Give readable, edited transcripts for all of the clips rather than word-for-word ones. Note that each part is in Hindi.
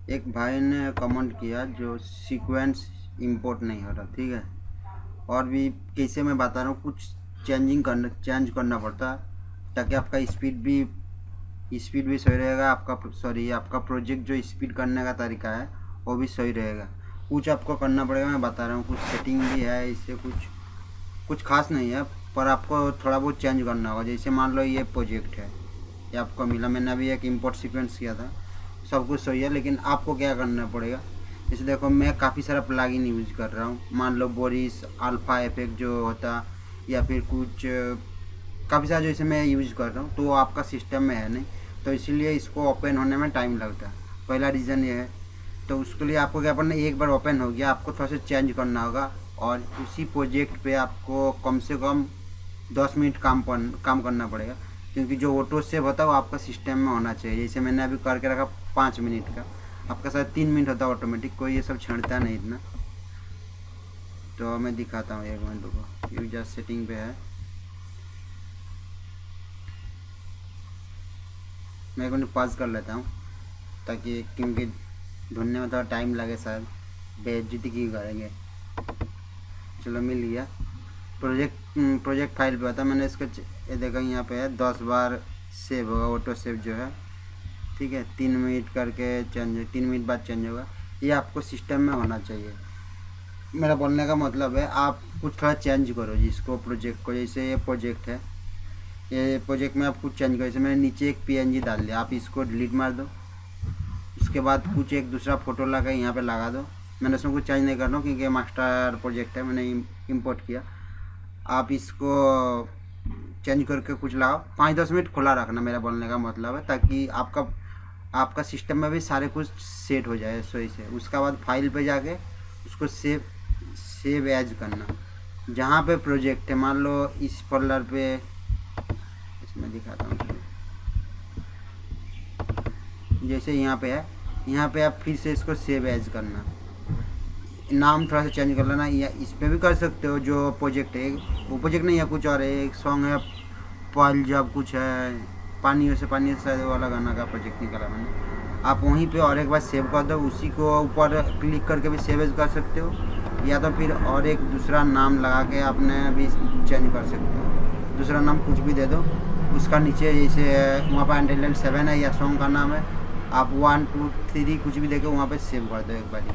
एक भाई ने कमेंट किया जो सीक्वेंस इंपोर्ट नहीं हो रहा, ठीक है। और भी कैसे मैं बता रहा हूँ, कुछ चेंज करना पड़ता ताकि आपका स्पीड भी सही रहेगा, आपका प्रोजेक्ट जो स्पीड करने का तरीका है वो भी सही रहेगा। कुछ आपको करना पड़ेगा, मैं बता रहा हूँ, कुछ सेटिंग भी है, इससे कुछ कुछ खास नहीं है, पर आपको थोड़ा बहुत चेंज करना होगा। जैसे मान लो ये प्रोजेक्ट है, ये आपको मिला, मैंने अभी एक इंपोर्ट सीक्वेंस किया था, सब कुछ सही है, लेकिन आपको क्या करना पड़ेगा। जैसे देखो, मैं काफ़ी सारा प्लगइन यूज कर रहा हूँ, मान लो बोरिस अल्फ़ा इफेक्ट जो होता, या फिर कुछ काफ़ी सारा जो इसे मैं यूज कर रहा हूँ, तो वो आपका सिस्टम में है नहीं, तो इसीलिए इसको ओपन होने में टाइम लगता है। पहला रीज़न ये है। तो उसके लिए आपको क्या करना है, एक बार ओपन हो गया, आपको थोड़ा सा चेंज करना होगा, और उसी प्रोजेक्ट पे आपको कम से कम 10 मिनट काम करना पड़ेगा, क्योंकि जो ऑटो सेव होता है वो आपका सिस्टम में होना चाहिए। जैसे मैंने अभी करके रखा 5 मिनट का, आपका शायद 3 मिनट होता है ऑटोमेटिक, कोई ये सब छेड़ता नहीं इतना। तो मैं दिखाता हूँ, एक मिनट रुको, यूजर सेटिंग पे है, मैं एक मिनट पॉज कर लेता हूँ, ताकि क्योंकि ढूंढने में थोड़ा टाइम लगे, शायद बेइज्जती की करेंगे। चलो मिल गया। प्रोजेक्ट फाइल पे आता, मैंने इसको ये देखा, यहाँ पे है 10 बार सेव होगा, ऑटो सेव जो है, ठीक है। 3 मिनट करके चेंज, 3 मिनट बाद चेंज होगा, ये आपको सिस्टम में होना चाहिए। मेरा बोलने का मतलब है, आप कुछ थोड़ा चेंज करो जिसको, प्रोजेक्ट को। जैसे ये प्रोजेक्ट है, ये प्रोजेक्ट में आप कुछ चेंज करो। जैसे मैंने नीचे एक पीएनजी डाल दिया, आप इसको डिलीट मार दो। उसके बाद कुछ एक दूसरा फ़ोटो लगा यहाँ पे लगा दो। मैंने उसमें कुछ चेंज नहीं करना हूँ, क्योंकि मास्टर प्रोजेक्ट है, मैंने इंपोर्ट किया। आप इसको चेंज करके कुछ लाओ, 5-10 मिनट खुला रखना, मेरा बोलने का मतलब है, ताकि आपका सिस्टम में भी सारे कुछ सेट हो जाए सही से। उसके बाद फाइल पे जाके उसको सेव एज करना, जहाँ पे प्रोजेक्ट है, मान लो इस फोल्डर पे, इसमें दिखाता हूँ, जैसे यहाँ पे है, यहाँ पे आप फिर से इसको सेव एज करना, नाम थोड़ा सा चेंज कर लेना, या इस पर भी कर सकते हो। जो प्रोजेक्ट है वो प्रोजेक्ट नहीं है, कुछ और है, एक सॉन्ग है पल जब कुछ है, पानी से शायद वाला गाना का प्रोजेक्ट निकाला मैंने। आप वहीं पे और एक बार सेव कर दो, उसी को ऊपर क्लिक करके भी सेव एज कर सकते हो, या तो फिर और एक दूसरा नाम लगा के आपने भी चेंज कर सकते हो। दूसरा नाम कुछ भी दे दो, उसका नीचे जैसे वहाँ पर एंटेलेंट 7 है या सॉन्ग का नाम है, आप 1 2 3 कुछ भी देके वहाँ पे सेव कर दो एक बार।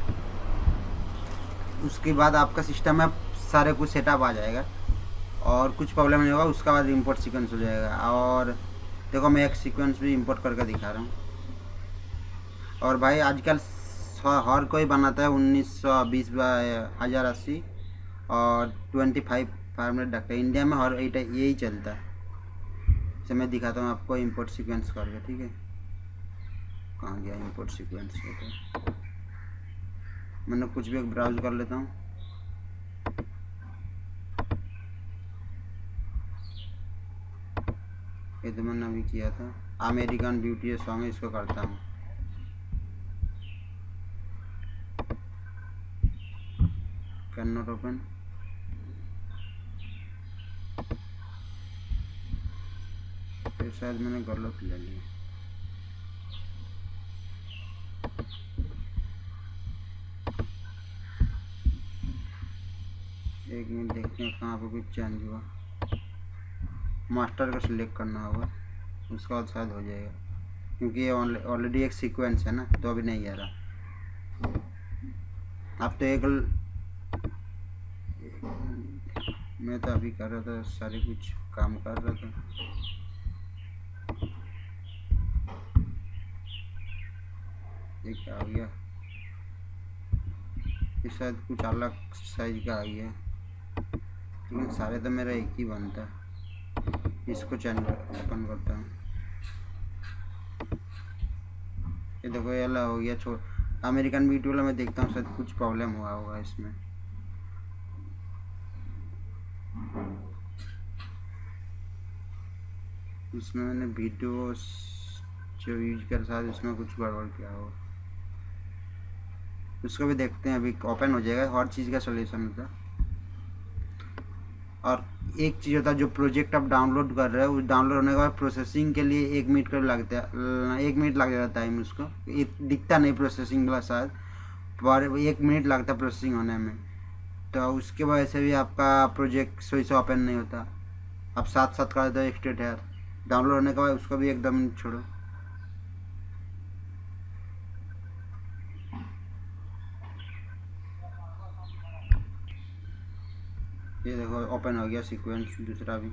उसके बाद आपका सिस्टम में सारे कुछ सेटअप आ जाएगा और कुछ प्रॉब्लम नहीं होगा। उसके बाद इंपोर्ट सीक्वेंस हो जाएगा। और देखो, मैं एक सीक्वेंस भी इंपोर्ट करके दिखा रहा हूँ। और भाई आजकल हर कोई बनाता है 1920 1080 और 2500 डका, इंडिया में हर यही चलता है। तो मैं दिखाता हूँ आपको इंपोर्ट सीक्वेंस करके, ठीक है। कहाँ गया इंपोर्ट सीक्वेंस? तो मैंने कुछ भी ब्राउज कर लेता हूँ। ये तो मैंने अभी किया था, अमेरिकन ब्यूटी सॉन्ग है, इसको करता हूँ। Can not open. फिर शायद मैंने गलत ले लिया। एक मिनट देखते हैं कहाँ पे कुछ चेंज हुआ। मास्टर का सिलेक्ट करना होगा, उसका बाद शायद हो जाएगा, क्योंकि ये ऑलरेडी एक सीक्वेंस है ना, तो अभी नहीं आ रहा। अब तो मैं तो अभी कर रहा था, सारे कुछ काम कर रहा था। ये क्या हो गया? ये शायद कुछ अलग साइज का आ गया, लेकिन सारे तो मेरा एक ही बनता है। इसको ओपन करता हूँ। ये देखो, ये अलग हो गया। छोड़, अमेरिकन ब्यूटी वाला मैं देखता हूँ, शायद कुछ प्रॉब्लम हुआ होगा इसमें। इसमें मैंने वीडियो जो यूज कर, शायद उसमें कुछ गड़बड़ किया हो। उसको भी देखते हैं, अभी ओपन हो जाएगा। हर चीज़ का सोल्यूशन होता है। और एक चीज़ होता है, जो प्रोजेक्ट आप डाउनलोड कर रहे हो उस डाउनलोड होने के बाद प्रोसेसिंग के लिए 1 मिनट का लगता है, 1 मिनट लग जाता है टाइम। उसको ये दिखता नहीं प्रोसेसिंग वाला शायद, पर 1 मिनट लगता है प्रोसेसिंग होने में। तो उसके वजह से भी आपका प्रोजेक्ट सही से ओपन नहीं होता। आप साथ साथ कर देते हो एक्सटेट है, डाउनलोड होने के बाद उसको भी एकदम छोड़ो। ये देखो ओपन हो गया सीक्वेंस दूसरा भी।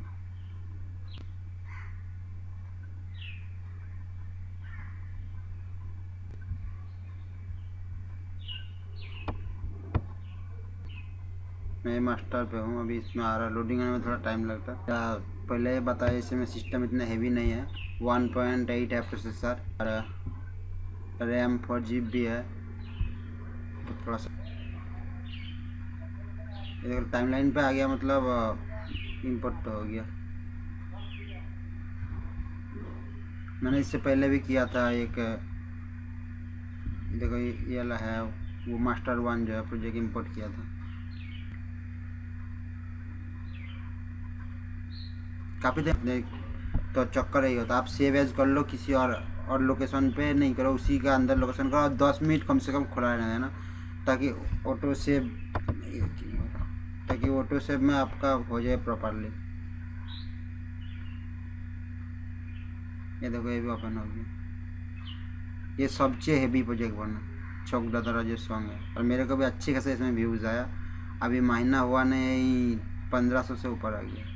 मैं मास्टर पे हूँ अभी, इसमें आ रहा लोडिंग होने में थोड़ा टाइम लगता है। पहले बताया इसमें सिस्टम इतना हैवी नहीं है, 1.8 है प्रोसेसर और रैम 4 GB है। तो थोड़ा सा टाइम लाइन पे आ गया, मतलब इंपोर्ट तो हो गया। मैंने इससे पहले भी किया था एक, देखो ये वाला है वो मास्टर 1 जो है प्रोजेक्ट इंपोर्ट किया था। काफ़ी देर तो चक्कर ही होता, आप सेव एज कर लो किसी और लोकेशन पे नहीं करो, उसी का अंदर लोकेशन करो। 10 मिनट कम से कम खुला रहना है ना, ताकि ऑटो सेव में आपका हो जाए प्रॉपरली। ये देखो ये भी ओपन हो गया। ये सबसे हेवी प्रोजेक्ट बना चौक दादरा जो सॉन्ग है, और मेरे को भी अच्छे खासे इसमें व्यूज़ आया। अभी महीना हुआ नहीं, 1500 से ऊपर आ गया।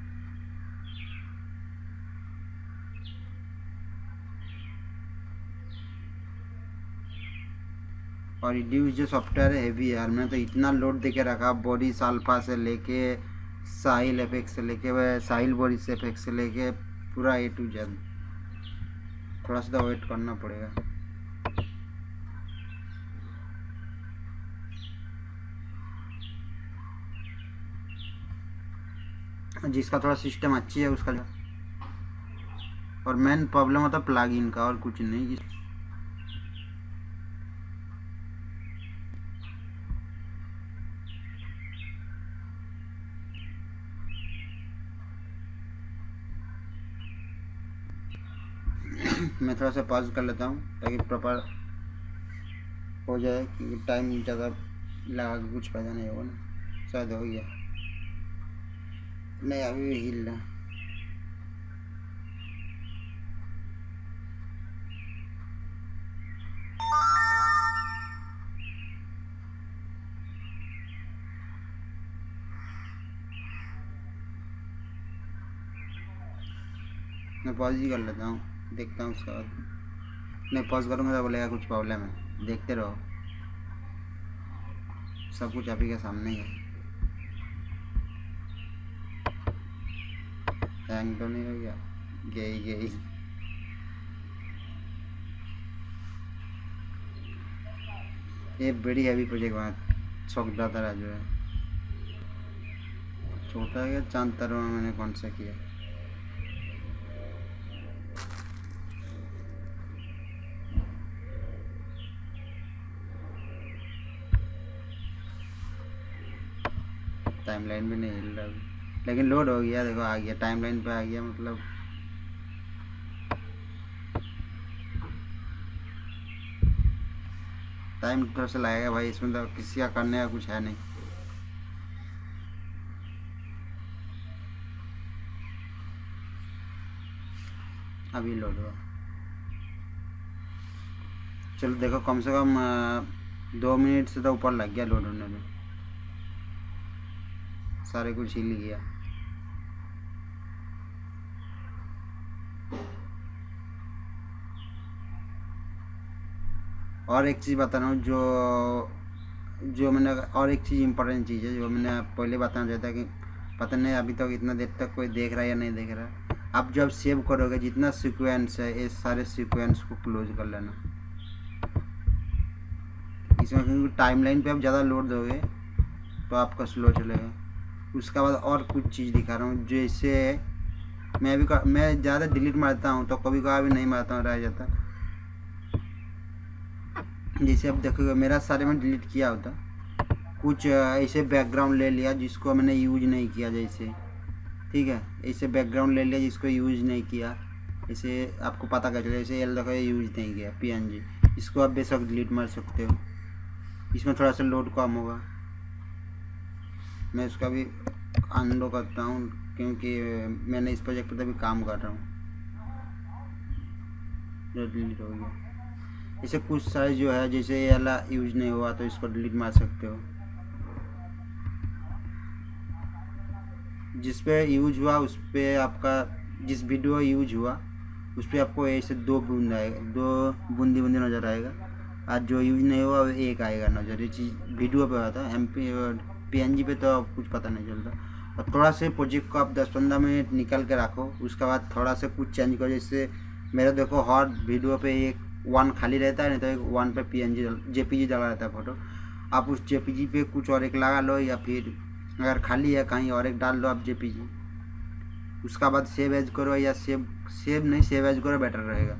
और रिड्यूस जो सॉफ्टवेयर है हेवी है यार, मैंने तो इतना लोड दे के रखा, बॉडी साल्फा से लेके साहिल एफेक्ट से लेके वह साहिल बॉडी से एफेक्ट से लेके पूरा A to Z। थोड़ा सा वेट करना पड़ेगा। जिसका थोड़ा सिस्टम अच्छी है उसका, और मेन प्रॉब्लम होता है प्लगइन का और कुछ नहीं। मैं थोड़ा सा पॉज कर लेता हूँ ताकि प्रॉपर हो जाए, क्योंकि टाइम ज़्यादा लगा के कुछ फायदा नहीं होगा ना। शायद हो गया, नहीं अभी भी हिल रहा। मैं पॉज ही कर लेता हूँ, देखता हूँ उसका। नहीं पॉज करूँगा तो बोलेगा कुछ प्रॉब्लम है। देखते रहो, सब कुछ आप ही के सामने ही है। हैंग तो नहीं हो गया? गई ये बड़ी हैवी प्रोजेक्ट बना चौक दादरा जो है। छोटा है चांद तारों में मैंने कौन सा किया। टाइमलाइन भी नहीं हिल रहा अभी, लेकिन लोड हो गया। देखो आ गया, टाइमलाइन पे आ गया। मतलब टाइम थोड़ा सा लगेगा भाई, इसमें तो किसी का करने का कुछ है नहीं। अभी लोड हुआ। चलो देखो कम से कम 2 मिनट से तो ऊपर लग गया लोड होने में। सारे कुछ हिल गया। और एक चीज़ बता रहा हूँ, जो मैंने, और एक चीज़ इम्पोर्टेंट चीज़ है जो मैंने पहले बताना चाहता कि पता नहीं अभी तक इतना देर तक कोई देख रहा है या नहीं देख रहा है। आप जब सेव करोगे जितना सीक्वेंस है, ये सारे सीक्वेंस को क्लोज कर लेना। इसमें क्योंकि टाइमलाइन पे आप ज़्यादा लोड दोगे तो आपका स्लो चलेगा। उसके बाद और कुछ चीज़ दिखा रहा हूँ, जैसे मैं ज़्यादा डिलीट मारता हूँ तो कभी कभी नहीं मारता हूँ, रह जाता। जैसे आप देखोगे मेरा सारे में डिलीट किया होता, कुछ ऐसे बैकग्राउंड ले लिया जिसको मैंने यूज नहीं किया, जैसे ठीक है, ऐसे बैकग्राउंड ले लिया जिसको यूज नहीं किया, ऐसे आपको पता कर चले, जैसे एल देखो यूज नहीं किया PNG, इसको आप बेशक डिलीट मार सकते हो। इसमें थोड़ा सा लोड कम होगा, मैं इसका भी अनडू करता हूँ क्योंकि मैंने इस प्रोजेक्ट पर अभी काम कर रहा हूँ, जो डिलीट हो गया। इसे कुछ साइज जो है, जैसे ये वाला यूज नहीं हुआ तो इसको डिलीट मार सकते हो। जिस पे यूज हुआ उस पर आपका, जिस वीडियो यूज हुआ उस पर आपको ऐसे दो बूंद आएगा, दो बूंदी बूंदी नज़र आएगा, आज जो यूज नहीं हुआ एक आएगा नज़र। ये चीज़ वीडियो पे आता है, PNG पे तो कुछ पता नहीं चलता। और थोड़ा से प्रोजेक्ट को आप 10-15 मिनट निकल के रखो, उसके बाद थोड़ा सा कुछ चेंज करो। जैसे मेरा देखो हर वीडियो पे एक 1 खाली रहता है, नहीं तो एक 1 पे PNG JPG डाला रहता है फोटो। आप उस JPG पे कुछ और एक लगा लो, या फिर अगर खाली है कहीं और एक डाल लो आप JPG। उसका बाद सेव एज करो, या सेव नहीं, सेव एज करो बेटर रहेगा।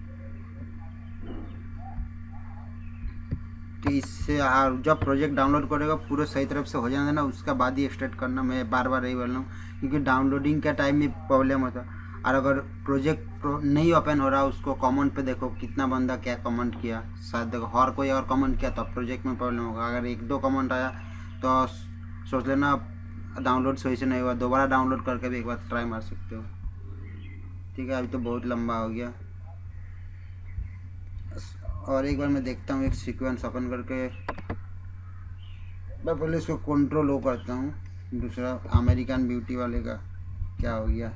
तो इससे जब प्रोजेक्ट डाउनलोड करेगा पूरे सही तरफ से हो जाना देना, उसका बाद ही एक्सट्रैक्ट करना। मैं बार बार यही बोल रहा हूँ क्योंकि डाउनलोडिंग के टाइम में प्रॉब्लम होता है। और अगर प्रोजेक्ट नहीं ओपन हो रहा, उसको कमेंट पे देखो कितना बंदा क्या कमेंट किया, शायद देखो हर कोई और कमेंट किया तब प्रोजेक्ट में प्रॉब्लम होगा। अगर 1-2 कमेंट आया तो सोच लेना डाउनलोड सही से नहीं हुआ, दोबारा डाउनलोड करके भी एक बार ट्राई मार सकते हो। ठीक है, अभी तो बहुत लंबा हो गया, और एक बार मैं देखता हूँ एक सीक्वेंस ओपन करके। मैं पहले इसको कंट्रोल ओ करता हूँ। दूसरा अमेरिकन ब्यूटी वाले का क्या हो गया,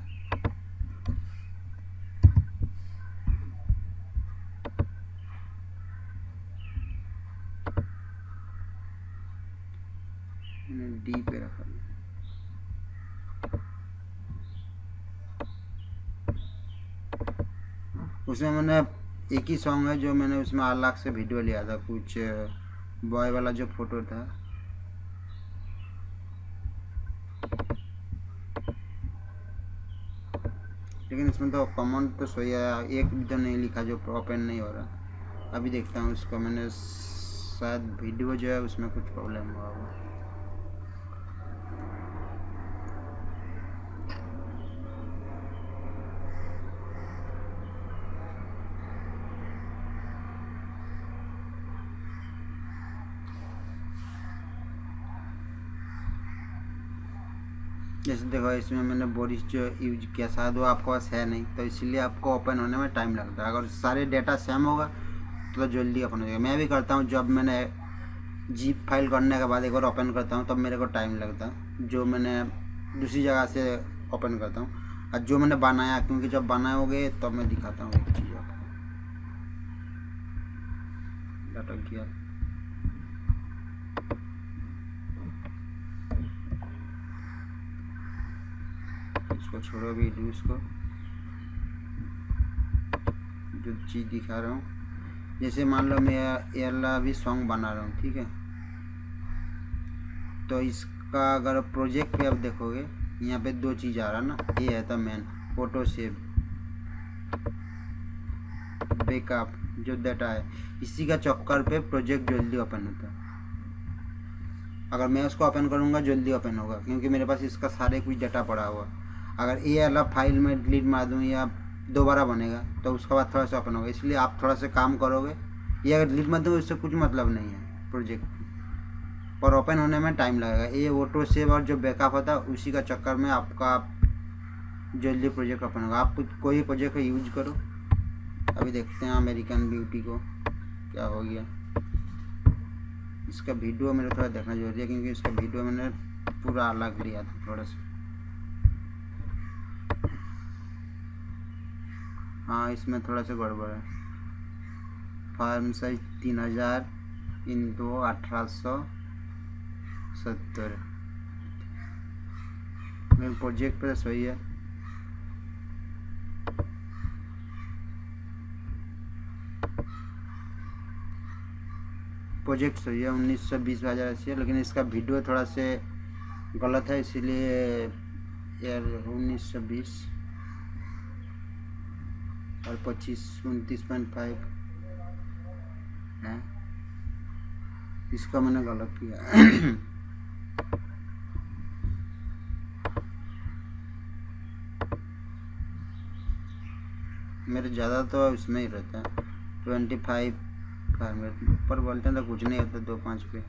मैंने D पे रखा। उसमें मैंने एक ही सॉन्ग है जो मैंने उसमें अलग से वीडियो लिया था, कुछ बॉय वाला जो फोटो था। लेकिन इसमें तो कमेंट तो सही है, एक भी तो नहीं लिखा जो ओपन नहीं हो रहा। अभी देखता हूँ उसको, मैंने शायद वीडियो जो है उसमें कुछ प्रॉब्लम हुआ होगा। जैसे देखो इसमें मैंने बोरिस जो यूज किया, शायद वो आपके पास है नहीं, तो इसलिए आपको ओपन होने में टाइम लगता है। अगर सारे डेटा सेम होगा तो जल्दी ओपन हो जाएगा। मैं भी करता हूँ, जब मैंने जीप फाइल करने के बाद एक बार ओपन करता हूँ तब मेरे को टाइम लगता है, जो मैंने दूसरी जगह से ओपन करता हूँ। और जो मैंने बनाया, क्योंकि जब बनाओगे तब तो मैं दिखाता हूँ एक चीज़ आपको। लटक गया, इसको छोड़ो भी, उसको जो चीज़ दिखा रहा हूँ। जैसे मान लो मैं एयरला भी सॉन्ग बना रहा हूँ, ठीक है, तो इसका अगर प्रोजेक्ट पे आप देखोगे यहाँ पे 2 चीज़ आ रहा ना, ये है तो मेन फोटो सेव बैकअप जो डाटा है, इसी का चक्कर पे प्रोजेक्ट जल्दी ओपन होता है। अगर मैं उसको ओपन करूँगा जल्दी ओपन होगा क्योंकि मेरे पास इसका सारे कुछ डाटा पड़ा हुआ। अगर ये वाला फाइल में डिलीट मार दूँ या दोबारा बनेगा तो उसके बाद थोड़ा सा ओपन होगा। इसलिए आप थोड़ा सा काम करोगे, ये अगर डिलीट मार दूँगा इससे कुछ मतलब नहीं है प्रोजेक्ट, और ओपन होने में टाइम लगेगा। ये ऑटो सेव और जो बैकअप होता है उसी का चक्कर में आपका जल्दी प्रोजेक्ट ओपन होगा। आप कोई प्रोजेक्ट का यूज करो। अभी देखते हैं अमेरिकन ब्यूटी को क्या हो गया। इसका वीडियो मेरे थोड़ा देखना जरूरी है क्योंकि इसका वीडियो मैंने पूरा अलग लिया था थोड़ा सा। हाँ, इसमें थोड़ा सा गड़बड़ है। Frame size 3000 × 1870। मेरे प्रोजेक्ट पर सही है। प्रोजेक्ट सही है, 1920 है, लेकिन इसका वीडियो थोड़ा से गलत है, इसीलिए यार 1920 और 29.5 है। इसका मैंने गलत किया। मेरे ज़्यादा तो इसमें ही रहता है 25 फॉर्मेट ऊपर बोलते हैं तो कुछ नहीं होता 2-5 पे।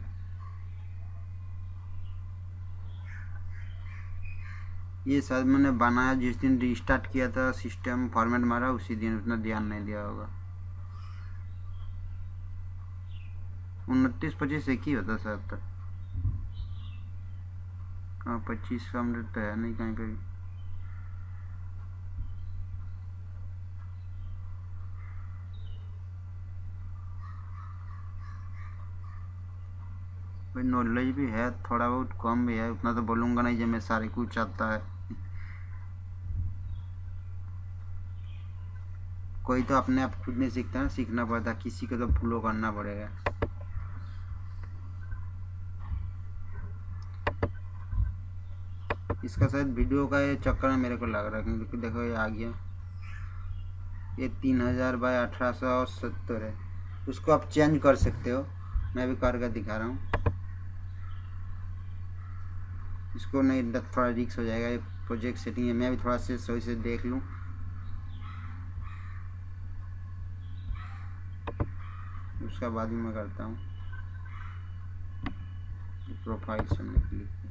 ये शायद मैंने बनाया जिस दिन रीस्टार्ट किया था सिस्टम फॉर्मेट मारा उसी दिन, उतना ध्यान नहीं दिया होगा। 29-25 एक ही होता शायद तक। हाँ 25 का मिनट तो है नहीं कहीं कहीं। भाई नॉलेज भी है थोड़ा बहुत, कम भी है, उतना तो बोलूँगा नहीं जब मैं सारे कुछ आता है। कोई तो अपने आप खुद नहीं सीखता ना, सीखना पड़ता, किसी को तो फॉलो करना पड़ेगा। इसका शायद वीडियो का ये चक्कर में मेरे को लग रहा है, क्योंकि देखो ये आ गया, ये 3000/1870 है। उसको आप चेंज कर सकते हो, मैं भी करके दिखा रहा हूँ। इसको नहीं, थोड़ा रिस्क हो जाएगा, ये प्रोजेक्ट सेटिंग है, मैं भी थोड़ा से सही से देख लूँ। उसका बाद में मैं करता हूँ। प्रोफाइल से हमने क्लिक किया,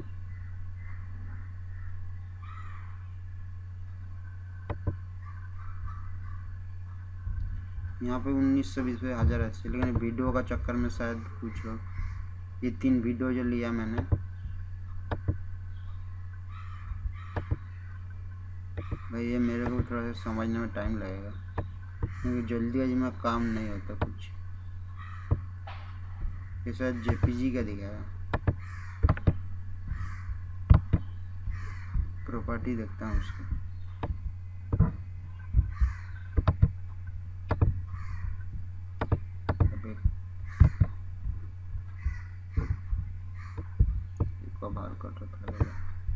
यहाँ पे 1920 पे 1000 अच्छे, लेकिन वीडियो का चक्कर में शायद कुछ हो। ये 3 वीडियो जो लिया मैंने, भाई ये मेरे को थोड़ा सा समझने में टाइम लगेगा, क्योंकि जल्दी आज में काम नहीं होता कुछ। ये शायद जेपीजी का दिखाया। प्रॉपर्टी देखता हूँ उसका। बाहर कट रहा था।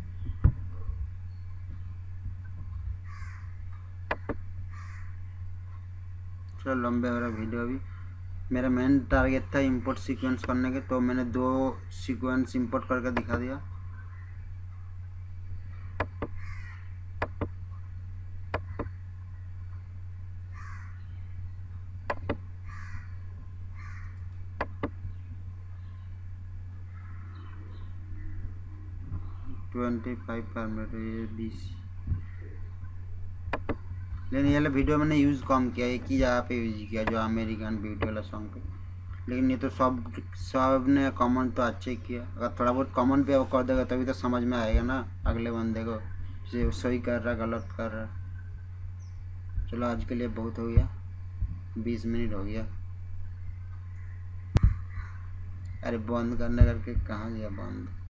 चलो लंबे हो रहा वीडियो। अभी मेरा मेन टारगेट था इंपोर्ट सीक्वेंस करने के, तो मैंने 2 सीक्वेंस इंपोर्ट करके दिखा दिया। ट्वेंटी 25 पर मिनट, ये 20। लेकिन ये वाला वीडियो मैंने यूज़ कम किया, एक ही जगह पे यूज़ किया, जो अमेरिकन ब्यूटी वाला सॉन्ग पे। लेकिन ये तो सब ने कमेंट तो अच्छे किया। अगर थोड़ा बहुत कमेंट पे वो कर देगा तभी तो समझ में आएगा ना अगले बंदे को, जो सही कर रहा गलत कर रहा। चलो आज के लिए बहुत हो गया, 20 मिनट हो गया। अरे बंद करने करके कहाँ गया बंद।